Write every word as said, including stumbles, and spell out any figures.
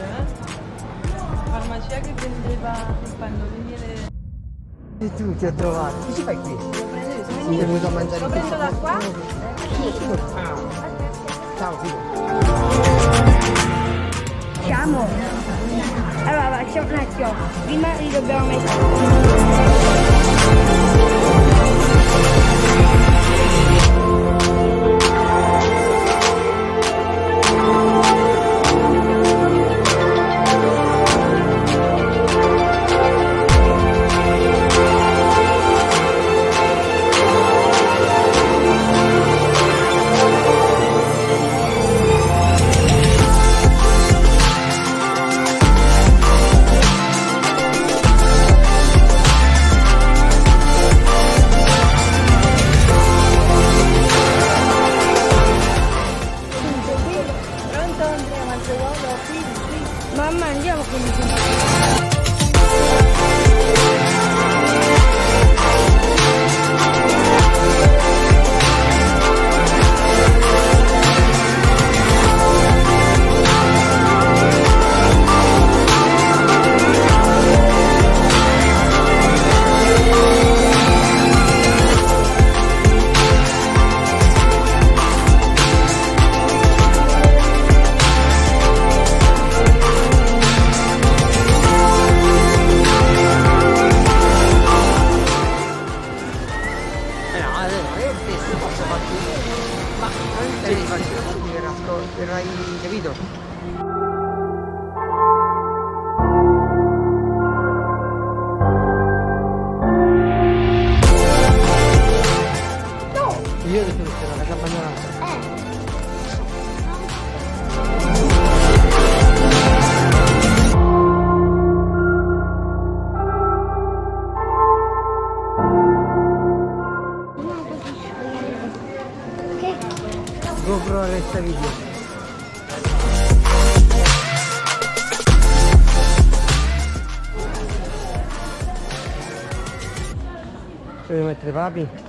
Farmacia che vendeva i pannolini e le... E tu ti ho trovato. Che ci fai qui? Sei venuto a mangiare lo prendo da qua? Ciao, figlio. Facciamo. Allora, facciamo un attimo. Prima li dobbiamo mettere. Mamma, andiamo con il ma non te li faccio verrai, capito? No! Io ho detto che c'era la casa abbandonata. GoPro resta video. Devi mettere papi?